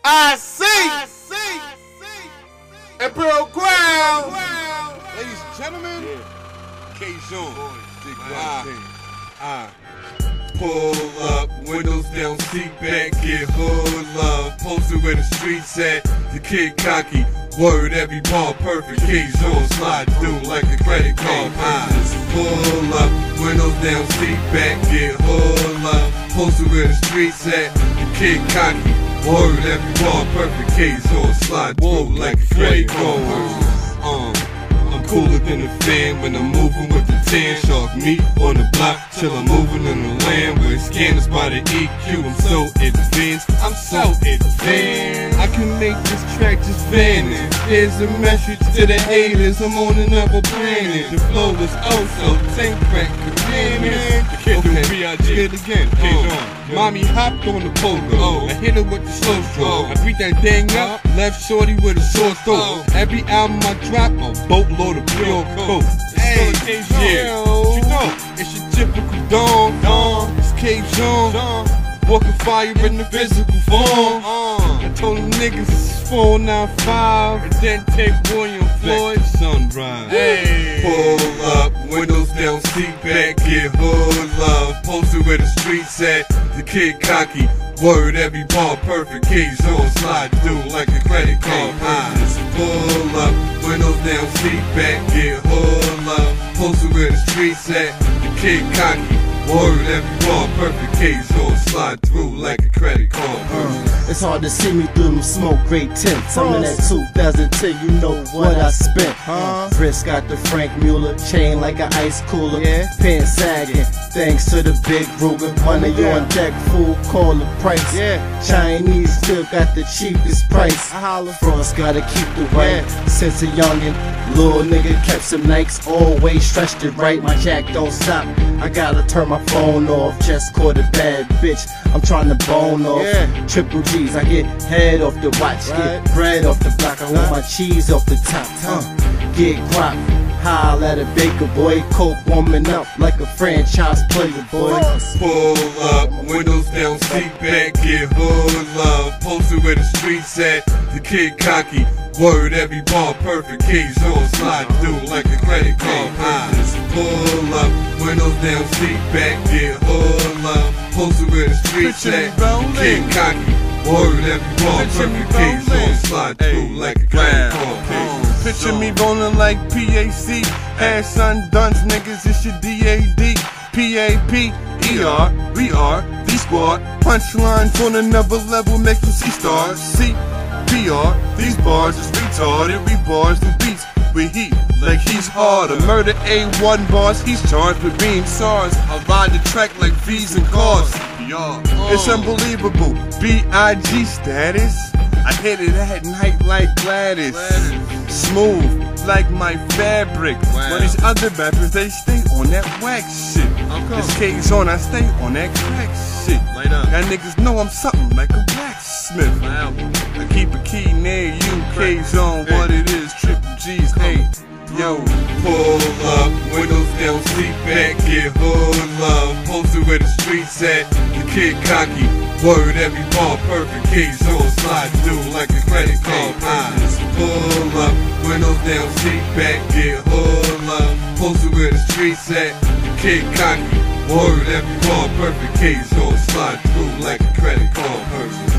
I see. Imperial Ground. Ladies and gentlemen, K-Zone. Pull up, windows down, seat back, get hood love. Posted where the streets at, the kid cocky. Word, every ball perfect. K-Zone slide through like a credit card purchase. Pull up, windows down, seat back, get hood love. Posted where the streets at, the kid cocky. Word, every ball perfect. K-Zone slide through like a credit card purchase. I'm cooler than a fan when I'm moving with the tan. Shark meat on the block till I'm moving in the land where scanners by the EQ. I'm so advanced, I can make this track just vanish. Here's a message to the haters, I'm on another planet. The flow is so tank crack companion. B.I.G. Hit again. Mommy hopped on the pogo. I hit her with the slow stroke. I beat that thing up, left shorty with a short throat. Every album I drop, a boatload of pure coke. Hey, yeah, you know, it's your typical Don. It's K-Zone. Walking fire in the physical form. I told them niggas it's 495. And then take William Floyd Sunrise. Hey. Pull up, windows down, seat back, get hood love. Posted where the streets at, the kid cocky. Word, every ball perfect. K-Zone slide through like a credit card purchase. Pull up, windows down, seat back, get hood love. Posted where the streets at, the kid cocky. Word, every ball perfect. K-Zone slide through like a credit card purchase. It's hard to see me through them smoke gray tints. I'm in that 2010, you know what I spent. Wrist got the Frank Mueller, chain like an ice cooler. Pants sagging, thanks to the big Ruger. Money on deck, fool, call the price. Chinese still got the cheapest price. Frost gotta keep the right. Since a youngin', little nigga kept some Nikes, always stretched it right. My jack don't stop. I gotta turn my phone off. Just caught a bad bitch, I'm trying to bone off. Triple G's, I get head off the watch, get bread off the block. I want my cheese off the top. Get guap, holla at a baker boy. Coke warming up like a franchise player boy. Pull up, windows down, seat back, get hood love. Posted where the streets at, the kid cocky. Word, every ball perfect. K-Zone slide through like a credit card purchase. Pull up, windows down, seat back, get hood love. Posted where the streets at, kid cocky. Word, every ball perfect. K-Zone slide through like a credit card purchase. Picture me rolling like PAC. Hash unduns, niggas, it's your DAD. PAP, ER, we are the squad. Punchlines on another level, make you see stars. CPR, these bars is retarded. We bars the beats with heat, like he's harder. Murder A1 bars, he's charged with being SARS. I ride the track like V's and cars. It's unbelievable. B.I.G. status. I hit it at night like Gladys. Smooth like my fabric. But these other rappers, they stay on that wax shit. This K-Zone, I stay on that crack shit. Y'all niggas know I'm something like a blacksmith. I keep a key near you. K-Zone, what it is, Triple G's. Hey, yo. Pull up, windows down, seat back, get hood love. Posted where the streets at, the kid cocky. Word, every ball perfect. K-Zone slide through like a credit card purchase. Pull up, windows down, seat back, get hood love. Posted where the streets at, the kid cocky. Word, every ball perfect. K-Zone slide through like a credit card purchase.